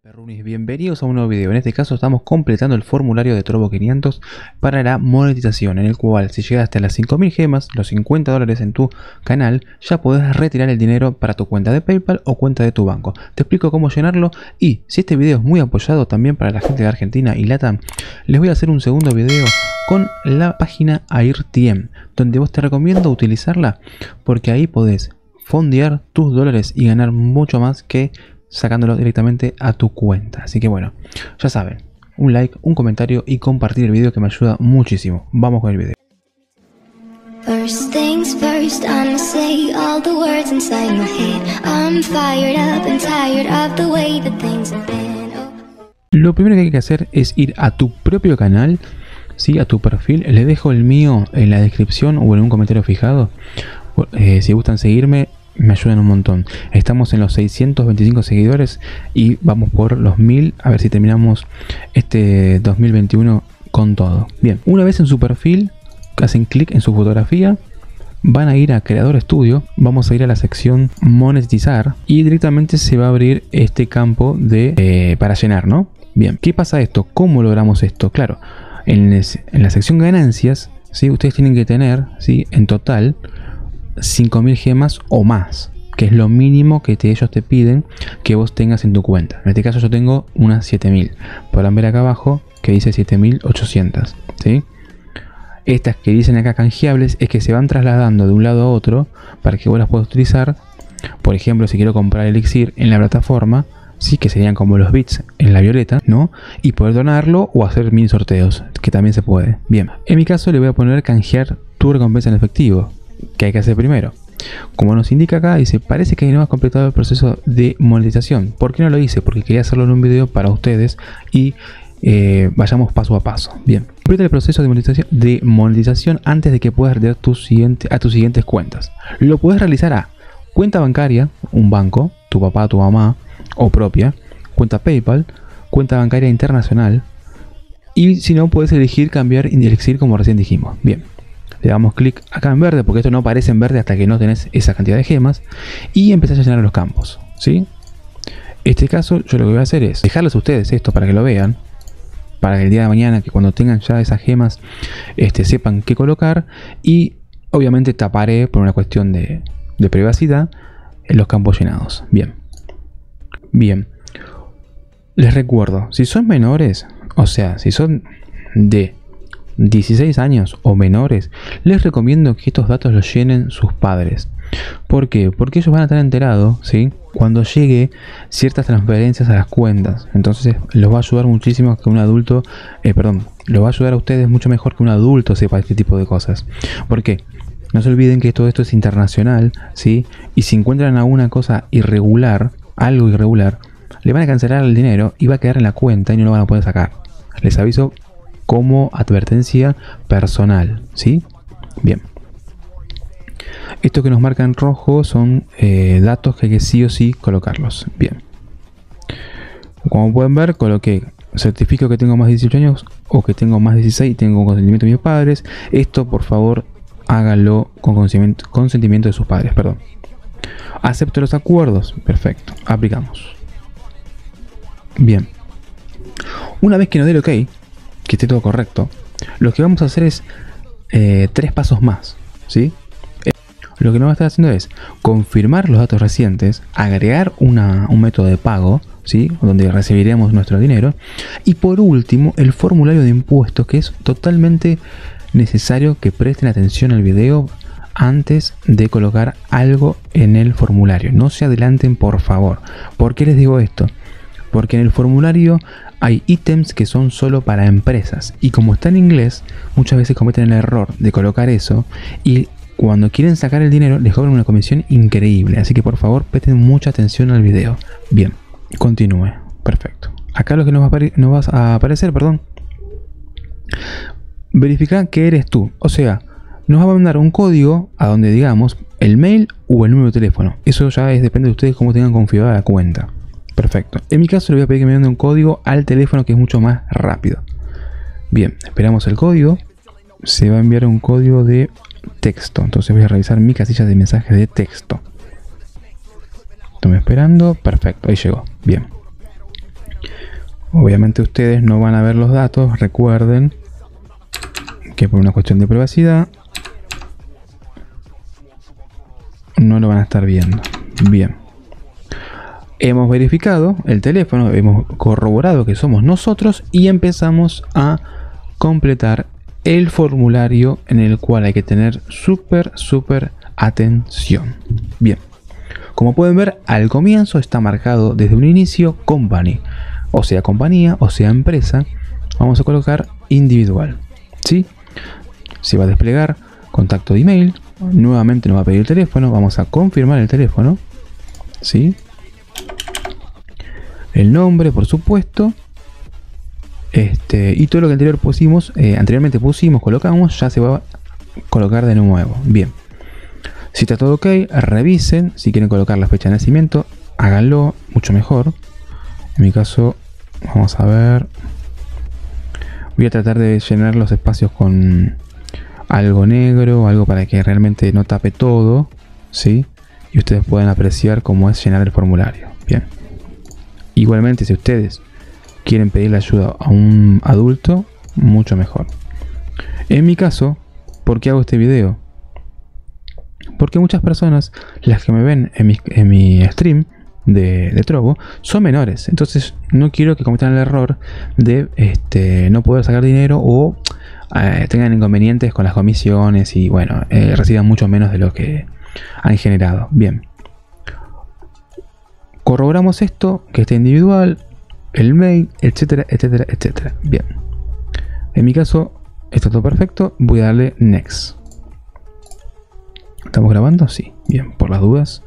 Perrunis, bienvenidos a un nuevo video. En este caso estamos completando el formulario de Trovo 500 para la monetización, en el cual si llegas hasta las 5000 gemas, los 50 dólares en tu canal, ya podés retirar el dinero para tu cuenta de PayPal o cuenta de tu banco. Te explico cómo llenarlo y si este video es muy apoyado también para la gente de Argentina y LATAM, les voy a hacer un segundo video con la página AirTM, donde vos te recomiendo utilizarla porque ahí podés fondear tus dólares y ganar mucho más que sacándolo directamente a tu cuenta. Así que bueno, ya saben, un like, un comentario y compartir el video que me ayuda muchísimo. Vamos con el video. First things first, I'ma say all the words inside my head. I'm fired up and tired of the way that things have been. Lo primero que hay que hacer es ir a tu propio canal, ¿sí? A tu perfil. Les dejo el mío en la descripción o en un comentario fijado. Si gustan seguirme, me ayudan un montón. Estamos en los 625 seguidores y vamos por los 1000. A ver si terminamos este 2021 con todo. Bien, una vez en su perfil, hacen clic en su fotografía, van a ir a Creador Studio, vamos a ir a la sección monetizar y directamente se va a abrir este campo de para llenar, ¿no? Bien, ¿qué pasa esto? ¿Cómo logramos esto? Claro, en la sección ganancias, ¿sí? Ustedes tienen que tener, ¿sí? En total 5000 gemas o más, que es lo mínimo que ellos te piden que vos tengas en tu cuenta. En este caso yo tengo unas 7000. Podrán ver acá abajo que dice 7800, ¿sí? Estas que dicen acá canjeables es que se van trasladando de un lado a otro para que vos las puedas utilizar. Por ejemplo, si quiero comprar elixir en la plataforma, sí, que serían como los bits en la violeta, ¿no? Y poder donarlo o hacer mini sorteos, que también se puede. Bien, en mi caso le voy a poner canjear tu recompensa en efectivo. ¿Qué hay que hacer primero? Como nos indica acá, dice, parece que no has completado el proceso de monetización. ¿Por qué no lo hice? Porque quería hacerlo en un video para ustedes y vayamos paso a paso. Bien, completa el proceso de monetización antes de que puedas retirar a tus siguientes cuentas. Lo puedes realizar a cuenta bancaria, un banco, tu papá, tu mamá o propia, cuenta PayPal, cuenta bancaria internacional y si no puedes elegir cambiar elixir como recién dijimos. Bien. Le damos clic acá en verde porque esto no aparece en verde hasta que no tenés esa cantidad de gemas y empezás a llenar los campos, ¿sí? En este caso yo lo que voy a hacer es dejarles a ustedes esto para que lo vean, para que el día de mañana, que cuando tengan ya esas gemas sepan qué colocar, y obviamente taparé por una cuestión de privacidad en los campos llenados. Bien, les recuerdo, si son menores, o sea, si son de 16 años o menores, les recomiendo que estos datos los llenen sus padres. ¿Por qué? Porque ellos van a estar enterados, ¿sí? Cuando llegue ciertas transferencias a las cuentas. Entonces los va a ayudar muchísimo que un adulto, los va a ayudar a ustedes mucho mejor que un adulto sepa este tipo de cosas. ¿Por qué? No se olviden que todo esto es internacional, ¿sí? Y si encuentran alguna cosa irregular, algo irregular, le van a cancelar el dinero y va a quedar en la cuenta y no lo van a poder sacar. Les aviso como advertencia personal, ¿sí? Bien. Esto que nos marca en rojo son datos que hay que sí o sí colocarlos. Bien. Como pueden ver, coloqué certifico que tengo más de 18 años o que tengo más de 16 y tengo consentimiento de mis padres. Esto, por favor, háganlo con consentimiento de sus padres, perdón. Acepto los acuerdos. Perfecto. Aplicamos. Bien. Una vez que nos dé el OK, que esté todo correcto, lo que vamos a hacer es 3 pasos más, ¿sí? Lo que nos va a estar haciendo es confirmar los datos recientes, agregar un método de pago, ¿sí? Donde recibiremos nuestro dinero, y por último el formulario de impuestos, que es totalmente necesario que presten atención al video antes de colocar algo en el formulario. No se adelanten, por favor. ¿Por qué les digo esto? Porque en el formulario hay ítems que son solo para empresas y como está en inglés, muchas veces cometen el error de colocar eso y cuando quieren sacar el dinero les cobran una comisión increíble. Así que por favor presten mucha atención al video. Bien, continúe. Perfecto. Acá lo que nos va a aparecer, verifica que eres tú. O sea, nos va a mandar un código a donde digamos el mail o el número de teléfono. Eso ya depende de ustedes cómo tengan configurada la cuenta. Perfecto. En mi caso le voy a pedir que me mande un código al teléfono que es mucho más rápido. Bien, esperamos el código. Se va a enviar un código de texto. Entonces voy a revisar mi casilla de mensajes de texto. Estoy esperando. Perfecto, ahí llegó. Bien. Obviamente ustedes no van a ver los datos, recuerden que por una cuestión de privacidad no lo van a estar viendo. Bien. Hemos verificado el teléfono, hemos corroborado que somos nosotros y empezamos a completar el formulario en el cual hay que tener súper atención. Bien. Como pueden ver, al comienzo está marcado desde un inicio company, o sea compañía, o sea empresa. Vamos a colocar individual, ¿sí? Se va a desplegar contacto de email. Nuevamente nos va a pedir el teléfono. Vamos a confirmar el teléfono, ¿sí? El nombre, por supuesto. Y todo lo que anteriormente pusimos, colocamos, ya se va a colocar de nuevo. Bien. Si está todo ok, revisen. Si quieren colocar la fecha de nacimiento, háganlo, mucho mejor. En mi caso, vamos a ver. Voy a tratar de llenar los espacios con algo negro, algo para que realmente no tape todo, ¿sí? Y ustedes puedan apreciar cómo es llenar el formulario. Bien. Igualmente, si ustedes quieren pedirle ayuda a un adulto, mucho mejor. En mi caso, ¿por qué hago este video? Porque muchas personas, las que me ven en mi stream de Trovo, son menores. Entonces no quiero que cometan el error de no poder sacar dinero o tengan inconvenientes con las comisiones y bueno, reciban mucho menos de lo que han generado. Bien. Corroboramos esto, que esté individual, el mail, etcétera, etcétera, etcétera. Bien. En mi caso, está todo perfecto. Voy a darle Next. ¿Estamos grabando? Sí. Bien, por las dudas.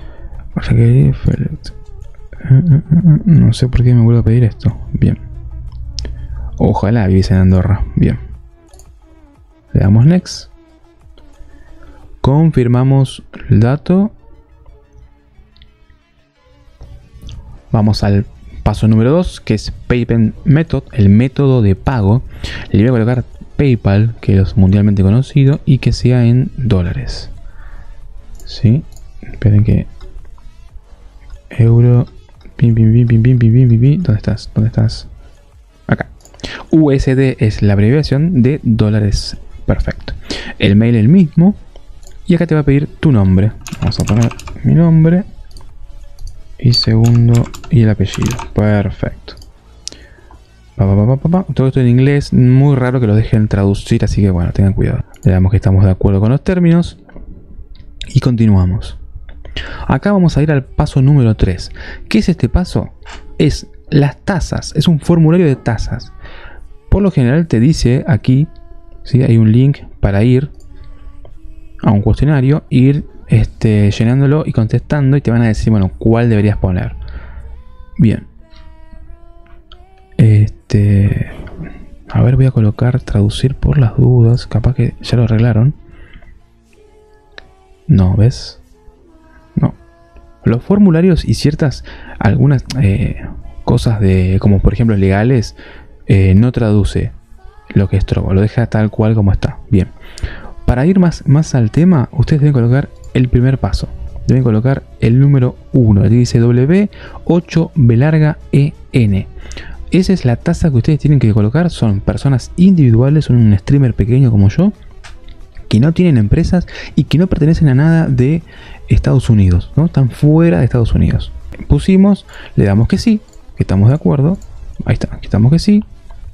No sé por qué me vuelve a pedir esto. Bien. Ojalá viviese en Andorra. Bien. Le damos Next. Confirmamos el dato. Vamos al paso número 2, que es Payment Method, el método de pago. Le voy a colocar PayPal, que es mundialmente conocido, y que sea en dólares. ¿Sí? Esperen que... Euro... ¿Dónde estás? ¿Dónde estás? Acá. USD es la abreviación de dólares. Perfecto. El mail el mismo. Y acá te va a pedir tu nombre. Vamos a poner mi nombre. Y segundo y el apellido. Perfecto. Todo esto en inglés. Muy raro que lo dejen traducir. Así que bueno, tengan cuidado. Le damos que estamos de acuerdo con los términos. Y continuamos. Acá vamos a ir al paso número 3. ¿Qué es este paso? Es las tasas. Es un formulario de tasas. Por lo general te dice aquí, ¿sí? Hay un link para ir a un cuestionario, ir llenándolo y contestando, y te van a decir, bueno, cuál deberías poner. Bien. A ver, voy a colocar traducir por las dudas. Capaz que ya lo arreglaron. No, ¿ves? No. Los formularios y algunas cosas como por ejemplo legales, no traduce lo que es Trovo, lo deja tal cual como está. Bien. Para ir más al tema, ustedes deben colocar el primer paso. Deben colocar el número 1. Aquí dice W8B_EN. Esa es la tasa que ustedes tienen que colocar. Son personas individuales, son un streamer pequeño como yo, que no tienen empresas y que no pertenecen a nada de Estados Unidos, ¿no? Están fuera de Estados Unidos. Pusimos, le damos que sí, que estamos de acuerdo. Ahí está, aquí estamos que sí.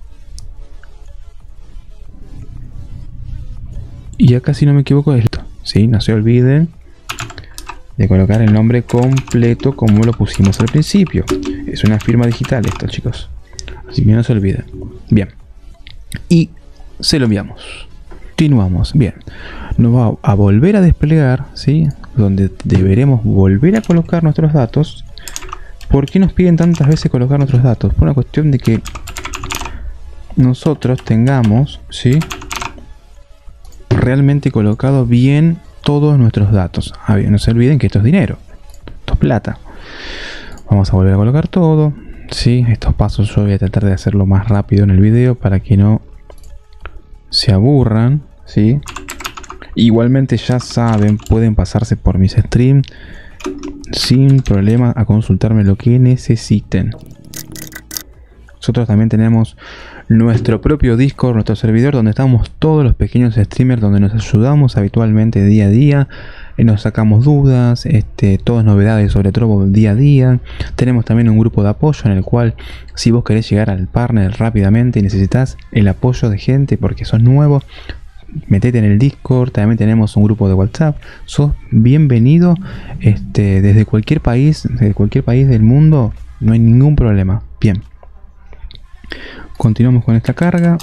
Y acá, si no me equivoco, es esto. ¿Sí? No se olviden de colocar el nombre completo como lo pusimos al principio. Es una firma digital esto, chicos. Así que no se olviden. Bien. Y se lo enviamos. Continuamos. Bien. Nos va a volver a desplegar, ¿sí? Donde deberemos volver a colocar nuestros datos. ¿Por qué nos piden tantas veces colocar nuestros datos? Por una cuestión de que nosotros tengamos, ¿sí?, realmente colocado bien todos nuestros datos. Bien, no se olviden que esto es dinero, esto es plata. Vamos a volver a colocar todo. Sí, estos pasos yo voy a tratar de hacerlo más rápido en el video para que no se aburran, ¿sí? Igualmente ya saben, pueden pasarse por mis streams sin problema a consultarme lo que necesiten. nosotros también tenemos nuestro propio Discord, nuestro servidor, donde estamos todos los pequeños streamers, donde nos ayudamos habitualmente día a día, nos sacamos dudas, todas novedades sobre Trovo día a día. Tenemos también un grupo de apoyo en el cual, si vos querés llegar al partner rápidamente y necesitas el apoyo de gente porque sos nuevo, metete en el Discord. También tenemos un grupo de WhatsApp. Sos bienvenido desde cualquier país del mundo, no hay ningún problema. Bien, continuamos con esta carga.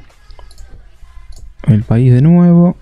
El país de nuevo.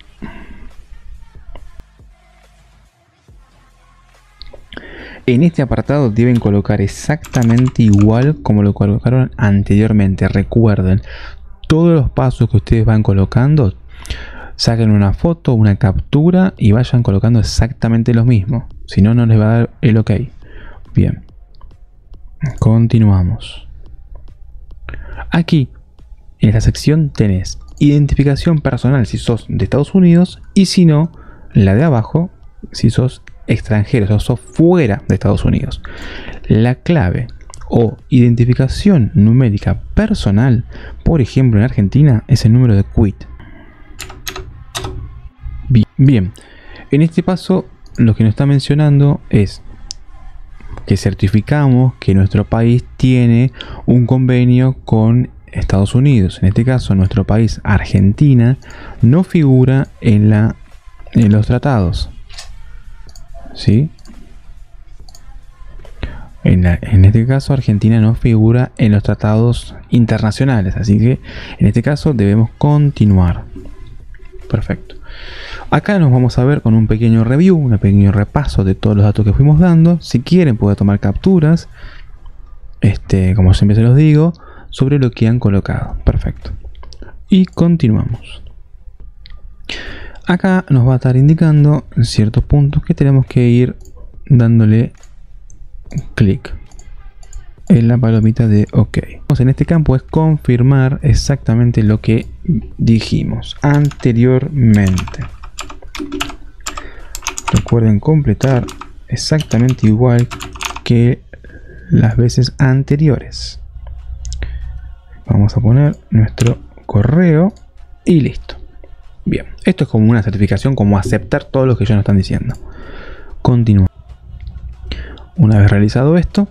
En este apartado deben colocar exactamente igual como lo colocaron anteriormente. Recuerden, todos los pasos que ustedes van colocando, saquen una foto, una captura y vayan colocando exactamente lo mismo. Si no, no les va a dar el ok. Bien, continuamos. Aquí, en esta sección, tenés identificación personal si sos de Estados Unidos, y si no, la de abajo, si sos extranjero, o sos fuera de Estados Unidos. La clave o identificación numérica personal, por ejemplo en Argentina, es el número de quit. Bien, en este paso lo que nos está mencionando es que certificamos que nuestro país tiene un convenio con Estados Unidos. En este caso, nuestro país, Argentina, no figura en los tratados, ¿sí? En este caso, Argentina no figura en los tratados internacionales, así que en este caso debemos continuar. Perfecto. Acá nos vamos a ver con un pequeño review, un pequeño repaso de todos los datos que fuimos dando. Si quieren pueden tomar capturas, como siempre se los digo, sobre lo que han colocado. Perfecto. Y continuamos. Acá nos va a estar indicando ciertos puntos que tenemos que ir dándole clic en la palomita de OK. En este campo es confirmar exactamente lo que dijimos anteriormente. Recuerden completar exactamente igual que las veces anteriores. Vamos a poner nuestro correo y listo. Bien, esto es como una certificación, como aceptar todo lo que ellos nos están diciendo. Continúa. Una vez realizado esto,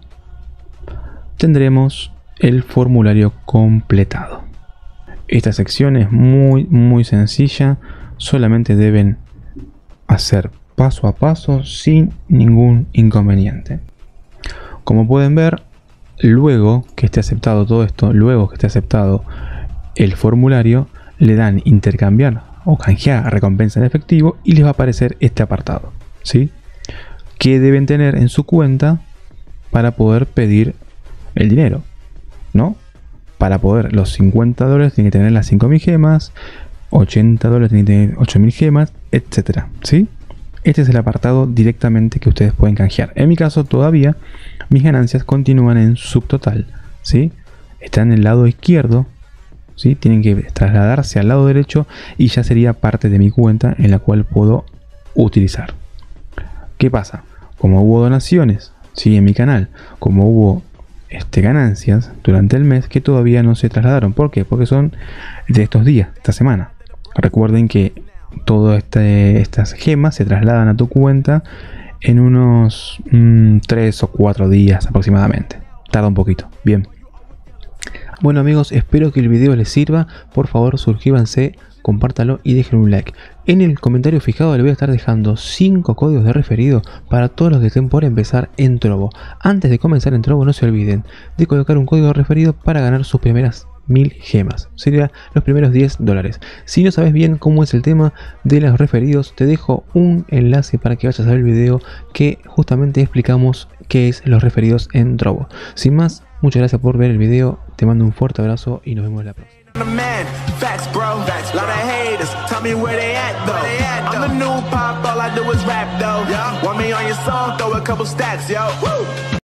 tendremos el formulario completado. Esta sección es muy sencilla, solamente deben hacer paso a paso sin ningún inconveniente. Como pueden ver, luego que esté aceptado todo esto, luego que esté aceptado el formulario, le dan intercambiar o canjear recompensa en efectivo y les va a aparecer este apartado, ¿sí? Que deben tener en su cuenta para poder pedir el dinero, ¿no? Para poder los $50 tienen que tener las 5.000 gemas, $80 tienen que tener 8.000 gemas, etcétera, ¿sí? Este es el apartado directamente que ustedes pueden canjear. En mi caso todavía mis ganancias continúan en subtotal, ¿sí? Están en el lado izquierdo, ¿sí? Tienen que trasladarse al lado derecho y ya sería parte de mi cuenta en la cual puedo utilizar. ¿Qué pasa? Como hubo donaciones, ¿sí? En mi canal, como hubo ganancias durante el mes que todavía no se trasladaron. ¿Por qué? Porque son de estos días, esta semana. Recuerden que todas estas gemas se trasladan a tu cuenta en unos 3 o 4 días aproximadamente. Tarda un poquito. Bien. Bueno amigos, espero que el video les sirva. Por favor suscríbanse, compártanlo y dejen un like. En el comentario fijado les voy a estar dejando 5 códigos de referido para todos los que estén por empezar en Trovo. Antes de comenzar en Trovo no se olviden de colocar un código de referido para ganar sus primeras 1000 gemas. Sería los primeros $10. Si no sabes bien cómo es el tema de los referidos, te dejo un enlace para que vayas a ver el video que justamente explicamos qué es los referidos en Trovo. Sin más, muchas gracias por ver el video, te mando un fuerte abrazo y nos vemos en la próxima. Facts, bro. Lot of haters. Tell me where they at, though. I'm the new pop, all I do is rap, though. Want me on your song, throw a couple stacks, yo. Woo!